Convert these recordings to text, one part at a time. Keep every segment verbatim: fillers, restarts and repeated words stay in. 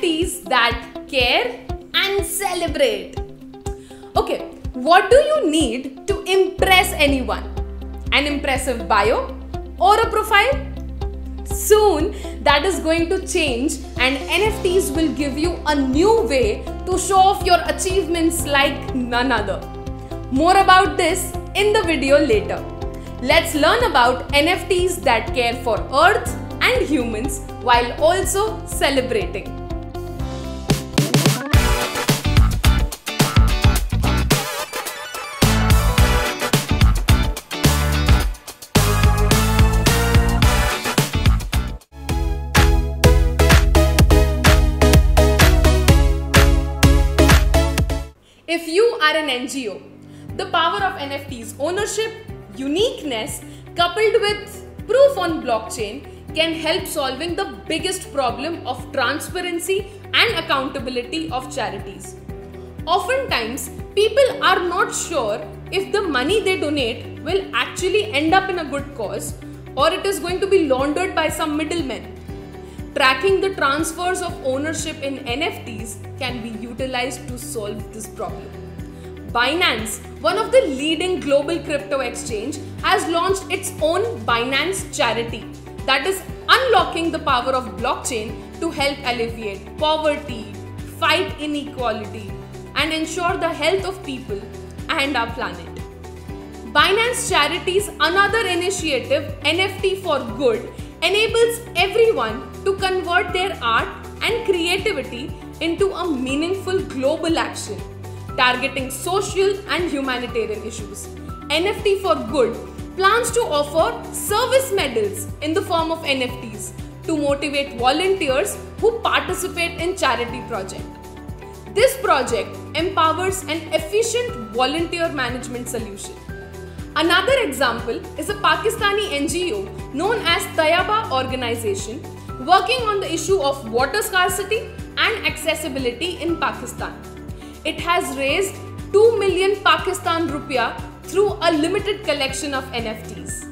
Ts that care and celebrate. Okay, what do you need to impress anyone? An impressive bio or a profile? Soon that is going to change, and N F Ts will give you a new way to show off your achievements like none other. More about this in the video later. Let's learn about N F Ts that care for Earth and humans while also celebrating. If you are an N G O, the power of N F Ts ownership, uniqueness coupled with proof on blockchain can help solving the biggest problem of transparency and accountability of charities. Oftentimes, people are not sure if the money they donate will actually end up in a good cause or it is going to be laundered by some middlemen. Tracking the transfers of ownership in N F Ts can be utilized to solve this problem. Binance, one of the leading global crypto exchange, has launched its own Binance Charity that is unlocking the power of blockchain to help alleviate poverty, fight inequality, and ensure the health of people and our planet. Binance Charity's another initiative, N F T for Good, enables everyone to convert their art and creativity into a meaningful global action, targeting social and humanitarian issues. N F T for Good plans to offer service medals in the form of N F Ts to motivate volunteers who participate in charity projects. This project empowers an efficient volunteer management solution. Another example is a Pakistani N G O known as Tayaba Organization, working on the issue of water scarcity and accessibility in Pakistan. It has raised two million Pakistan rupiah through a limited collection of N F Ts.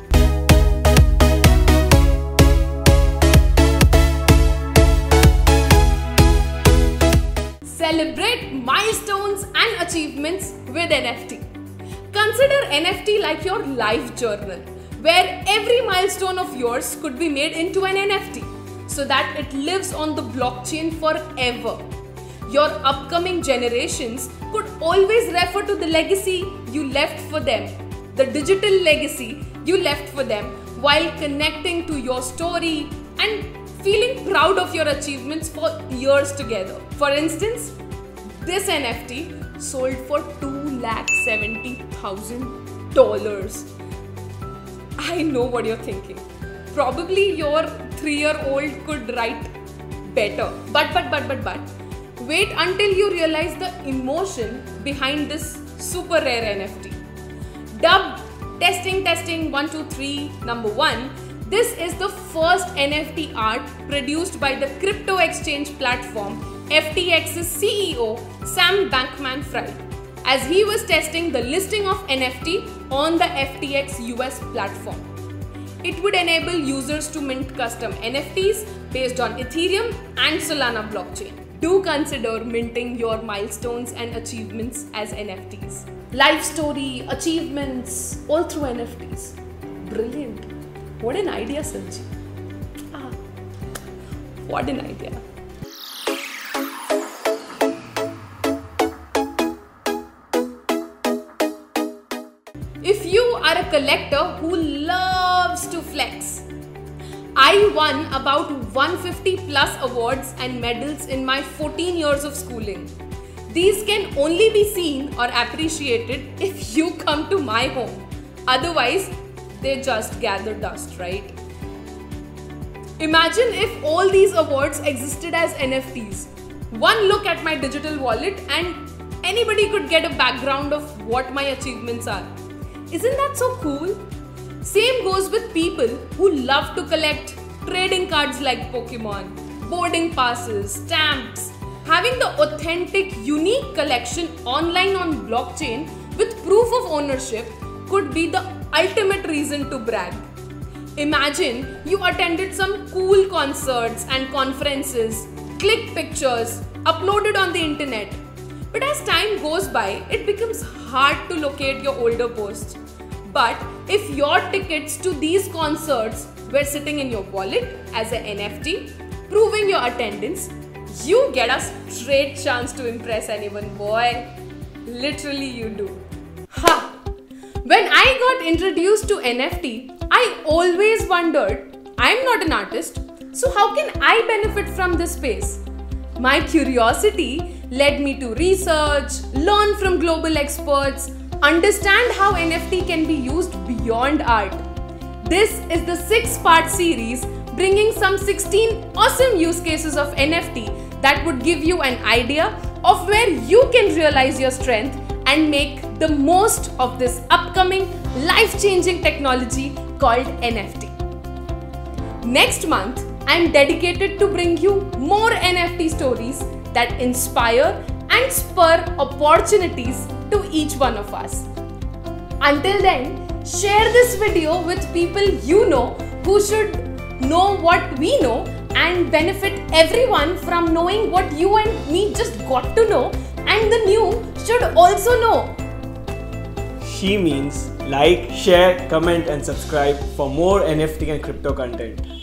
Celebrate milestones and achievements with N F T. Consider N F T like your life journal, where every milestone of yours could be made into an N F T so that it lives on the blockchain forever. Your upcoming generations could always refer to the legacy you left for them, the digital legacy you left for them, while connecting to your story and feeling proud of your achievements for years together. For instance, this N F T sold for two lakh seventy thousand dollars. I know what you're thinking. Probably your three-year-old could write better. But, but, but, but, but. Wait until you realize the emotion behind this super rare N F T. Dubbed Testing Testing one two three number one, this is the first N F T art produced by the crypto exchange platform F T X's C E O Sam Bankman-Fried, as he was testing the listing of N F T on the F T X U S platform. It would enable users to mint custom N F Ts based on Ethereum and Solana blockchain. Do consider minting your milestones and achievements as N F Ts. Life story, achievements, all through N F Ts. Brilliant. What an idea, Sanji. Ah, what an idea. If you are a collector who loves to flex, I won about one hundred fifty plus awards and medals in my fourteen years of schooling. These can only be seen or appreciated if you come to my home. Otherwise, they just gather dust, right? Imagine if all these awards existed as N F Ts. One look at my digital wallet and anybody could get a background of what my achievements are. Isn't that so cool? Same goes with people who love to collect trading cards like Pokemon, boarding passes, stamps. Having the authentic, unique collection online on blockchain with proof of ownership could be the ultimate reason to brag. Imagine you attended some cool concerts and conferences click pictures, uploaded on the internet. But as time goes by, it becomes hard to locate your older posts. But if your tickets to these concerts were sitting in your wallet as an N F T, proving your attendance, you get a straight chance to impress anyone, boy. Literally you do. Ha! When I got introduced to N F T, I always wondered, I'm not an artist, so how can I benefit from this space? My curiosity led me to research, learn from global experts, understand how N F T can be used beyond art. This is the six-part series bringing some sixteen awesome use cases of N F T that would give you an idea of where you can realize your strength and make the most of this upcoming life-changing technology called N F T. Next month, I am dedicated to bring you more N F T stories that inspire and spur opportunities to each one of us. Until then, share this video with people you know who should know what we know and benefit everyone from knowing what you and me just got to know, and the new should also know. She means like, share, comment and subscribe for more N F T and crypto content.